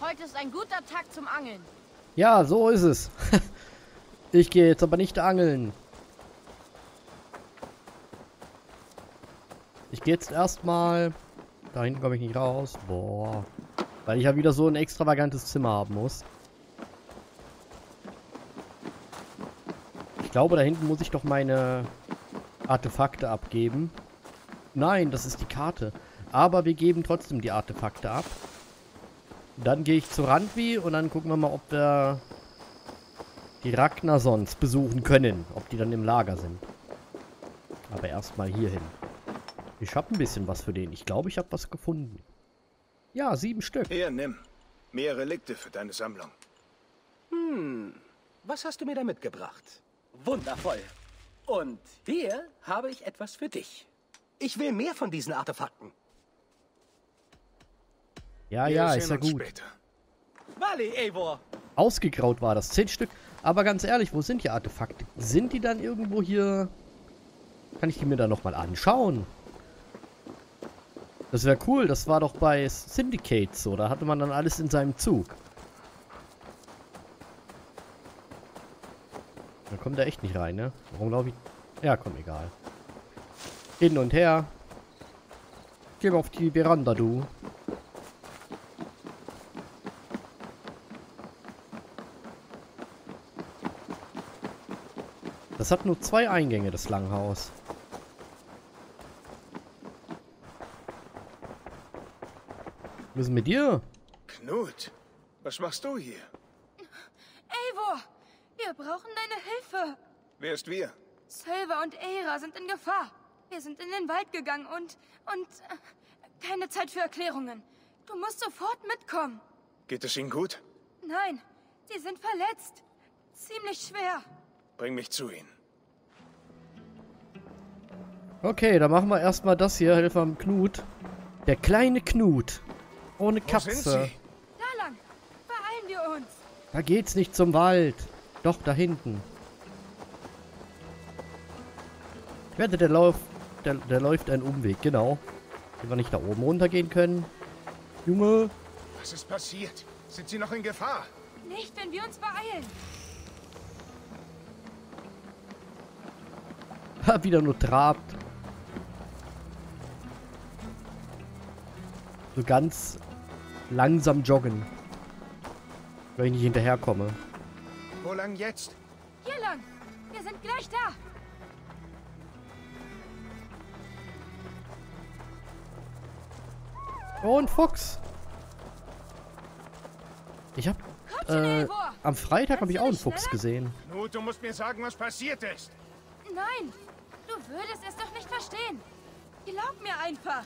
Heute ist ein guter Tag zum Angeln. Ja, so ist es. Ich gehe jetzt aber nicht angeln. Ich gehe jetzt erstmal... Da hinten komme ich nicht raus. Boah. Weil ich ja wieder so ein extravagantes Zimmer haben muss. Ich glaube, da hinten muss ich doch meine Artefakte abgeben. Nein, das ist die Karte. Aber wir geben trotzdem die Artefakte ab. Dann gehe ich zu Randvi und dann gucken wir mal, ob wir die Ragnarsons besuchen können. Ob die dann im Lager sind. Aber erstmal hier hin. Ich habe ein bisschen was für den. Ich glaube, ich habe was gefunden. Ja, 7 Stück. Hier, nimm. Mehr Relikte für deine Sammlung. Was hast du mir da mitgebracht? Wundervoll. Und hier habe ich etwas für dich. Ich will mehr von diesen Artefakten. Ja, Wir ja, sehen ist ja uns gut. später. Vale, Eivor. Ausgegraut war das. 10 Stück. Aber ganz ehrlich, wo sind die Artefakte? Sind die dann irgendwo hier... Kann ich die mir dann nochmal anschauen? Das wäre cool. Das war doch bei Syndicate so. Da hatte man dann alles in seinem Zug. Da kommt er echt nicht rein, ne? Warum glaube ich... Ja, komm, egal. Hin und her. Geh mal auf die Veranda, du. Das hat nur 2 Eingänge, das Langhaus. Was ist mit dir? Knut, was machst du hier? Eivor, wir brauchen deine Hilfe. Wer ist wir? Silva und Eira sind in Gefahr. Wir sind in den Wald gegangen und keine Zeit für Erklärungen. Du musst sofort mitkommen. Geht es Ihnen gut? Nein, sie sind verletzt. Ziemlich schwer. Bring mich zu ihnen. Okay, dann machen wir erstmal das hier. Helfer am Knut. Der kleine Knut. Ohne Wo sind Katze. sie? Da lang. Beeilen wir uns. Da geht's nicht zum Wald. Doch, da hinten. Ich wette, der läuft einen Umweg, genau. Wenn wir nicht da oben runtergehen können. Junge. Was ist passiert? Sind sie noch in Gefahr? Nicht, wenn wir uns beeilen. Ha, wieder nur trabt. So ganz langsam joggen. Weil ich nicht hinterherkomme. Wo lang jetzt? Hier lang. Wir sind gleich da. Oh, ein Fuchs. Ich hab... Komm schon, Eivor. Am Freitag habe ich auch einen Kannst du Fuchs nicht gesehen. Knut, du musst mir sagen, was passiert ist. Nein, du würdest es doch nicht verstehen. Glaub mir einfach.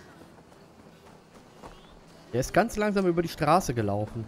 Der ist ganz langsam über die Straße gelaufen.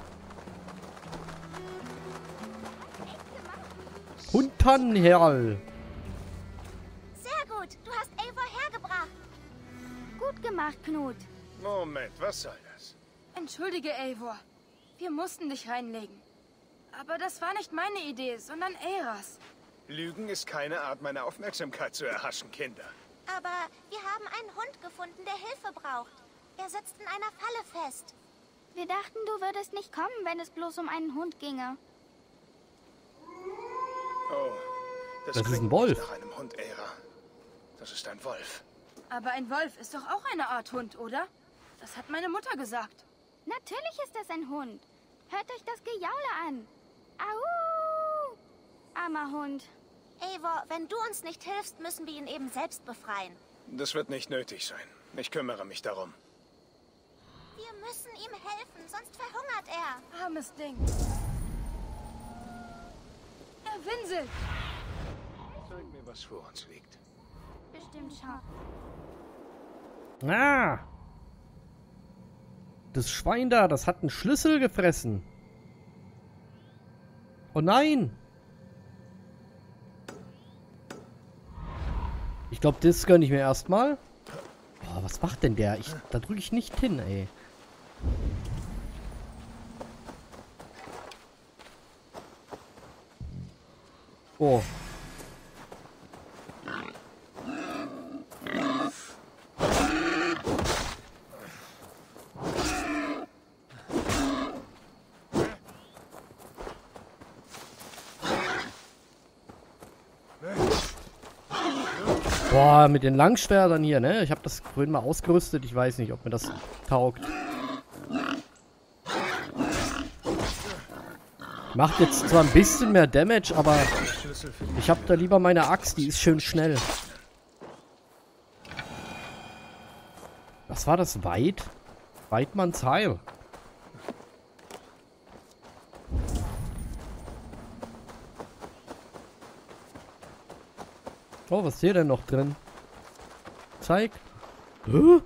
Hunternherl. Sehr gut, du hast Eivor hergebracht. Gut gemacht, Knut. Moment, was soll das? Entschuldige, Eivor. Wir mussten dich reinlegen. Aber das war nicht meine Idee, sondern Eiras. Lügen ist keine Art, meine Aufmerksamkeit zu erhaschen, Kinder. Aber wir haben einen Hund gefunden, der Hilfe braucht. Er sitzt in einer Falle fest. Wir dachten, du würdest nicht kommen, wenn es bloß um einen Hund ginge. Oh, Das ist klingt ein Wolf. nicht nach einem Hund, Eira. Das ist ein Wolf. Aber ein Wolf ist doch auch eine Art Hund, oder? Das hat meine Mutter gesagt. Natürlich ist das ein Hund. Hört euch das Gejaule an. Au! Armer Hund. Eivor, wenn du uns nicht hilfst, müssen wir ihn eben selbst befreien. Das wird nicht nötig sein. Ich kümmere mich darum. Wir müssen ihm helfen, sonst verhungert er. Armes Ding. Er winselt. Zeig mir, was vor uns liegt. Bestimmt schon. Ah! Das Schwein da, das hat einen Schlüssel gefressen. Oh nein! Ich glaube, das gönne ich mir erstmal. Boah, was macht denn der? Da drücke ich nicht hin, ey. Oh. Boah, mit den Langschwertern hier, ne? Ich habe das vorhin mal ausgerüstet. Ich weiß nicht, ob mir das taugt. Macht jetzt zwar ein bisschen mehr Damage, aber ich habe da lieber meine Axt. Die ist schön schnell. Was war das? Weidmanns Heil. Oh, was ist hier denn noch drin? Zeig. Hä?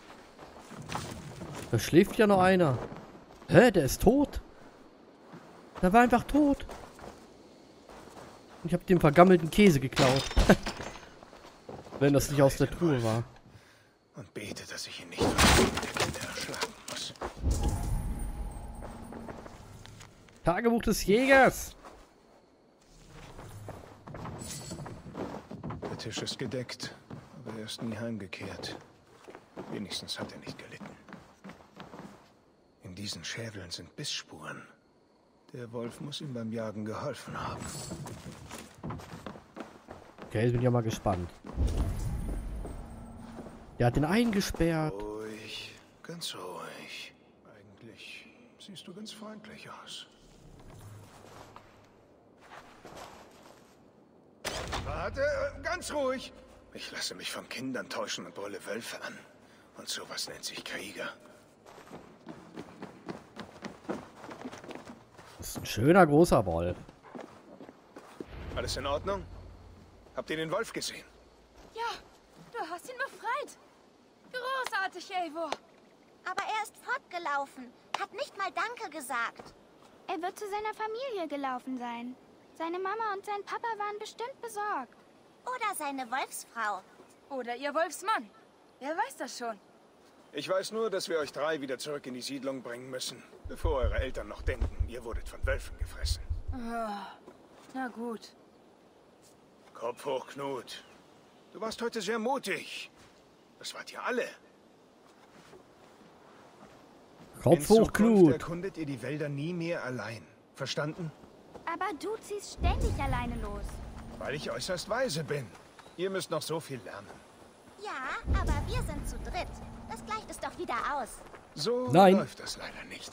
Da schläft ja noch einer. Hä? Der ist tot. Der war einfach tot. Ich habe dem vergammelten Käse geklaut. Wenn das nicht aus der Truhe war. Und bete, dass ich ihn nicht von der Kette erschlagen muss. Tagebuch des Jägers. Der Tisch ist gedeckt, aber er ist nie heimgekehrt. Wenigstens hat er nicht gelitten. In diesen Schädeln sind Bissspuren. Der Wolf muss ihm beim Jagen geholfen haben. Okay, jetzt bin ich ja mal gespannt. Der hat den eingesperrt. Ruhig, ganz ruhig. Eigentlich siehst du ganz freundlich aus. Warte, ganz ruhig. Ich lasse mich von Kindern täuschen und brülle Wölfe an. Und sowas nennt sich Krieger. Das ist ein schöner großer Wolf. Alles in Ordnung? Habt ihr den Wolf gesehen? Ja, du hast ihn befreit. Großartig, Eivor. Aber er ist fortgelaufen. Hat nicht mal Danke gesagt. Er wird zu seiner Familie gelaufen sein. Seine Mama und sein Papa waren bestimmt besorgt. Oder seine Wolfsfrau. Oder ihr Wolfsmann. Wer weiß das schon? Ich weiß nur, dass wir euch 3 wieder zurück in die Siedlung bringen müssen, bevor eure Eltern noch denken, ihr wurdet von Wölfen gefressen. Oh, na gut. Kopf hoch, Knut. Du warst heute sehr mutig. Das wart ihr alle. Kopf hoch, Knut. Erkundet ihr die Wälder nie mehr allein. Verstanden? Aber du ziehst ständig alleine los. Weil ich äußerst weise bin. Ihr müsst noch so viel lernen. Ja, aber wir sind zu dritt. Das gleicht es doch wieder aus. So Nein. läuft das leider nicht.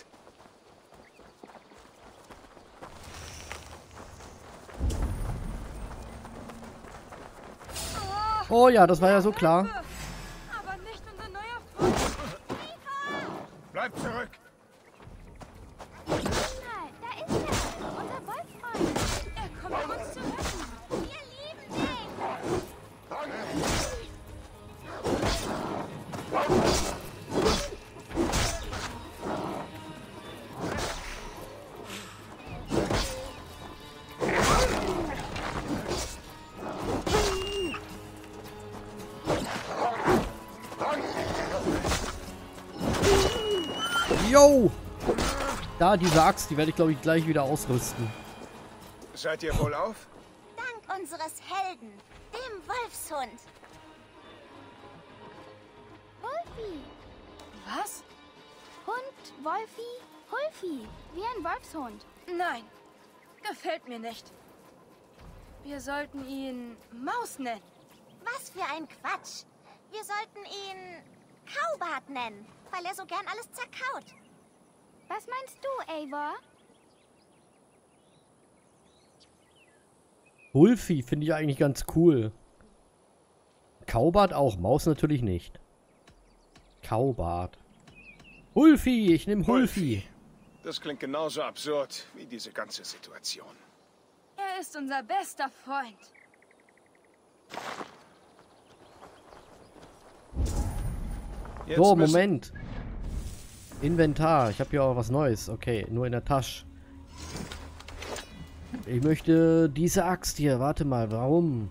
Oh ja, das war ja so klar. Aber nicht unser neuer Freund. Bleibt zurück! Mal, da ist er. Unser Wolfsfreund. Er kommt, um uns zu retten. Wir lieben dich. Yo! Da, diese Axt, die werde ich, glaube ich, gleich wieder ausrüsten. Seid ihr wohl auf? Dank unseres Helden, dem Wolfshund. Wolfi. Was? Hund, Wolfi, Hulfi. Wie ein Wolfshund. Nein, gefällt mir nicht. Wir sollten ihn Maus nennen. Was für ein Quatsch. Wir sollten ihn Kaubart nennen, weil er so gern alles zerkaut. Was meinst du, Eivor? Hulfi finde ich eigentlich ganz cool. Kaubart auch, Maus natürlich nicht. Kaubart. Hulfi, ich nehme Hulfi. Das klingt genauso absurd wie diese ganze Situation. Er ist unser bester Freund. Jetzt So, müssen- Moment. Inventar. Ich habe hier auch was Neues. Okay, nur in der Tasche. Ich möchte diese Axt hier. Warte mal, warum?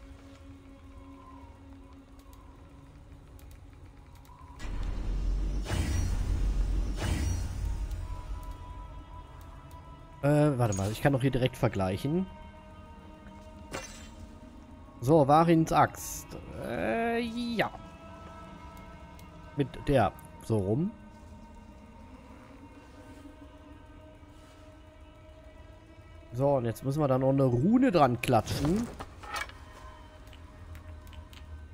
Warte mal. Ich kann doch hier direkt vergleichen. So, Varins Axt. Ja. Mit der. So rum. So, und jetzt müssen wir da noch eine Rune dran klatschen.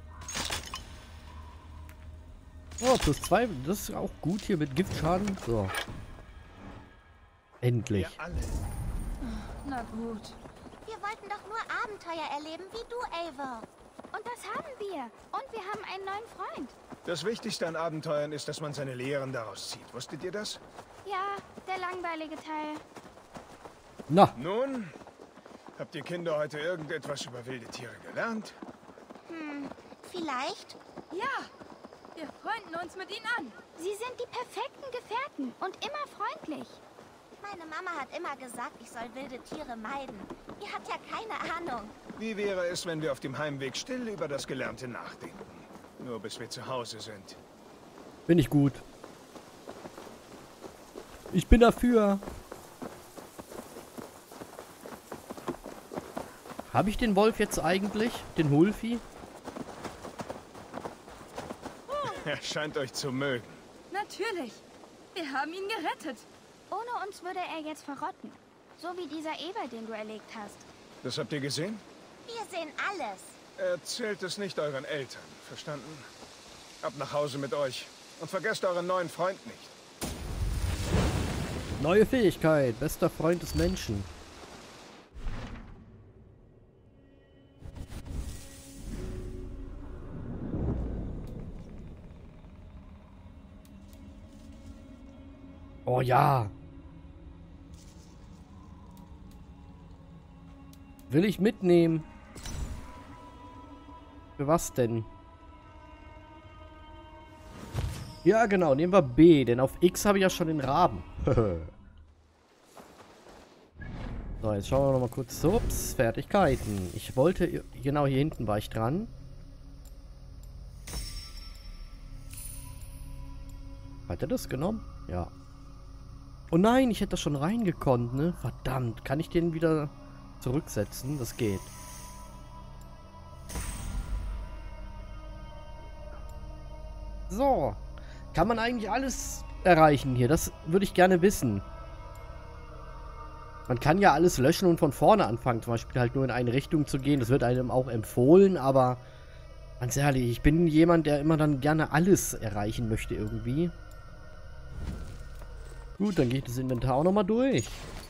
+2. Das ist auch gut hier mit Giftschaden. So. Endlich. Wir alle. Na gut. Wir wollten doch nur Abenteuer erleben wie du, Eivor. Und das haben wir. Und wir haben einen neuen Freund. Das Wichtigste an Abenteuern ist, dass man seine Lehren daraus zieht. Wusstet ihr das? Ja, der langweilige Teil. Na, Nun, habt ihr Kinder heute irgendetwas über wilde Tiere gelernt? Vielleicht? Ja, wir freunden uns mit ihnen an. Sie sind die perfekten Gefährten und immer freundlich. Meine Mama hat immer gesagt, ich soll wilde Tiere meiden. Die hat ja keine Ahnung. Wie wäre es, wenn wir auf dem Heimweg still über das Gelernte nachdenken? Nur bis wir zu Hause sind. bin ich gut. Ich bin dafür. Habe ich den Wolf jetzt eigentlich? Den Hulfi? Er scheint euch zu mögen. Natürlich. Wir haben ihn gerettet. Ohne uns würde er jetzt verrotten. So wie dieser Eber, den du erlegt hast. Das habt ihr gesehen? Wir sehen alles. Erzählt es nicht euren Eltern, verstanden? Ab nach Hause mit euch. Und vergesst euren neuen Freund nicht. Neue Fähigkeit. Bester Freund des Menschen. Oh ja. Will ich mitnehmen? Für was denn? Ja, genau. Nehmen wir B, denn auf X habe ich ja schon den Raben. So, jetzt schauen wir noch mal kurz. Ups, Fertigkeiten. Ich wollte... Genau, hier hinten war ich dran. Hat er das genommen? Ja. Oh nein, ich hätte das schon reingekonnt, ne? Verdammt. Kann ich den wieder zurücksetzen? Das geht. So. Kann man eigentlich alles erreichen hier? Das würde ich gerne wissen. Man kann ja alles löschen und von vorne anfangen. Zum Beispiel halt nur in eine Richtung zu gehen. Das wird einem auch empfohlen, aber ganz ehrlich, ich bin jemand, der immer dann gerne alles erreichen möchte irgendwie. Gut, dann geht das Inventar auch nochmal durch.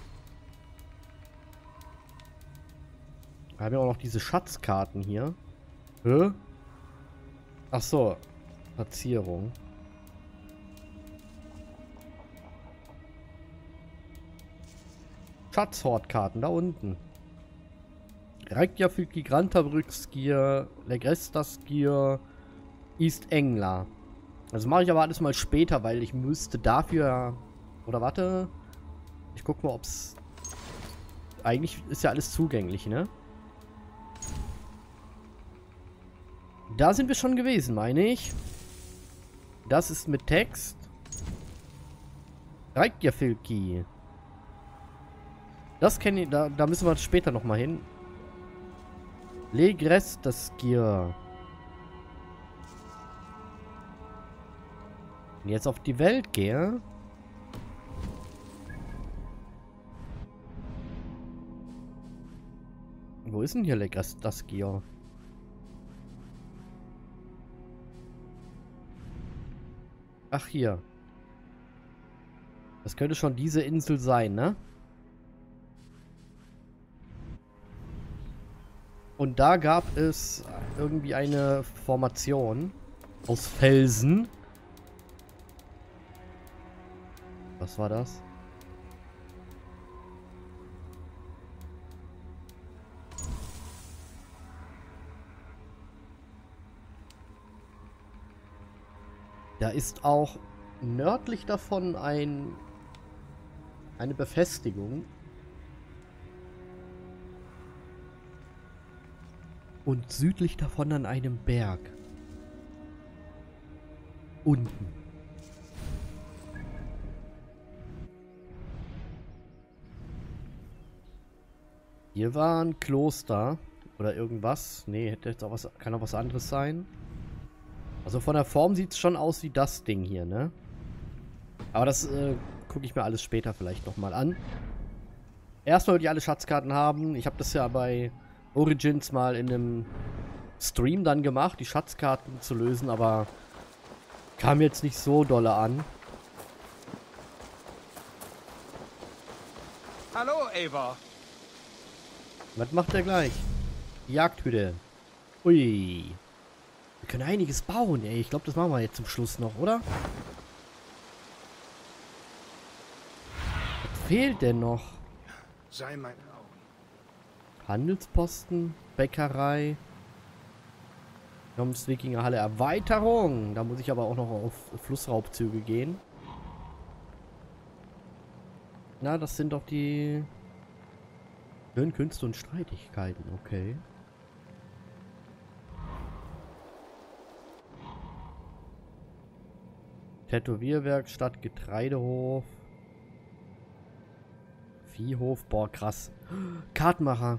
Wir haben ja auch noch diese Schatzkarten hier. Hä? Ach so. Platzierung. Schatzhortkarten, da unten. Reykjavik, Grantabrückskier, Legrestaskier, East Engla. Das mache ich aber alles mal später, weil ich müsste dafür... Oder warte. Ich guck mal, ob's... Eigentlich ist ja alles zugänglich, ne? Da sind wir schon gewesen, meine ich. Das ist mit Text. Reykjavik. Das kenne ich... Da müssen wir später nochmal hin. Legrestaskier. Wenn ich jetzt auf die Welt gehe... Wo ist denn hier Legrestaskier? Ach, hier. Das könnte schon diese Insel sein, ne? Und da gab es irgendwie eine Formation aus Felsen. Was war das? Da ist auch nördlich davon eine Befestigung. Und südlich davon an einem Berg. Unten. Hier war ein Kloster. Oder irgendwas. Nee, hätte jetzt auch was, kann auch was anderes sein. Also von der Form sieht es schon aus wie das Ding hier, ne? Aber das gucke ich mir alles später vielleicht nochmal an. Erstmal will ich alle Schatzkarten haben. Ich habe das ja bei Origins mal in einem Stream dann gemacht, die Schatzkarten zu lösen, aber Kam jetzt nicht so dolle an. Hallo, Eivor. Was macht er gleich? Jagdhütte. Ui. Wir können einiges bauen, ey. Ich glaube, das machen wir jetzt zum Schluss noch, oder? Was fehlt denn noch? Sei mein Augen. Handelsposten, Bäckerei. Wikingerhalle Erweiterung. Da muss ich aber auch noch auf Flussraubzüge gehen. Na, das sind doch die schönen Künste und Streitigkeiten. Okay. Tätowierwerkstatt, Getreidehof. Viehhof. Boah, krass. Kartenmacher.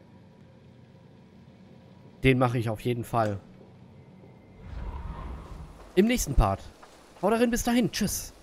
Den mache ich auf jeden Fall. Im nächsten Part. Haut rein, bis dahin. Tschüss.